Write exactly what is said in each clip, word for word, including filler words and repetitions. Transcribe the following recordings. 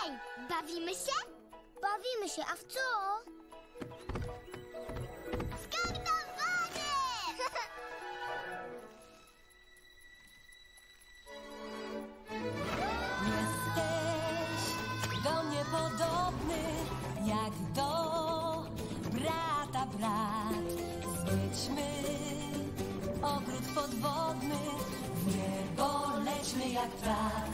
Hej, bawimy się? Bawimy się, a w co? Skaknowanie! Jesteś do mnie podobny, jak do brata brat. Zjedźmy ogród podwodny, w niebo lećmy jak ptak.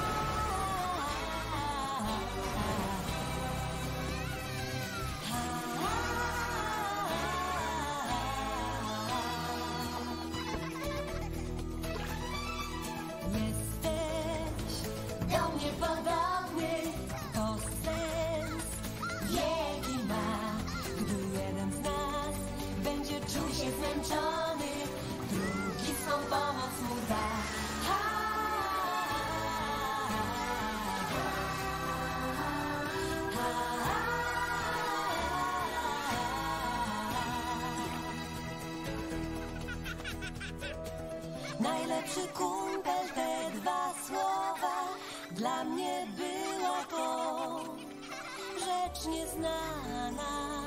Jesteś do mnie podobny, to sens wielki ma. Gdy jeden z nas będzie czuł się zmęczony, drugi swą pomoc mu da. Najlepszy kumpel, te dwa słowa dla mnie była to rzecz nieznana.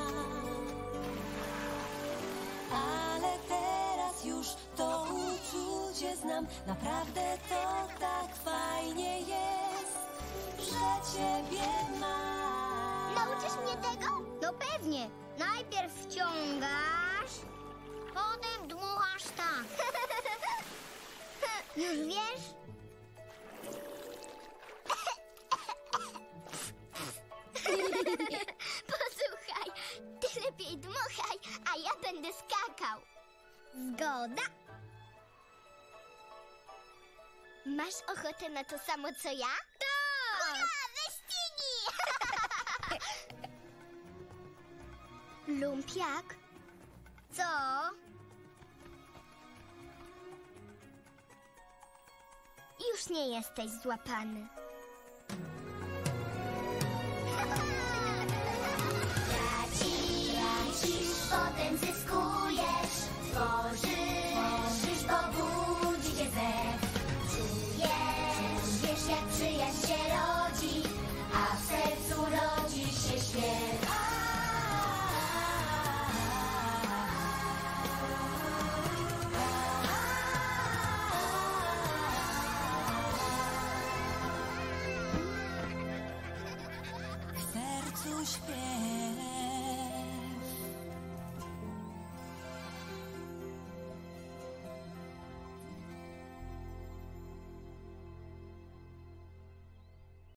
Ale teraz już to uczucie znam. Naprawdę to tak fajnie jest, że ciebie mam. Nauczysz mnie tego? No pewnie. Najpierw wciągasz, potem dmuchasz tak. Już wiesz? Posłuchaj, ty lepiej dmuchaj, a ja będę skakał. Zgoda. Masz ochotę na to samo, co ja? Tak! Hurra, wyścigi! Lumpiak? Co? Już nie jesteś złapany.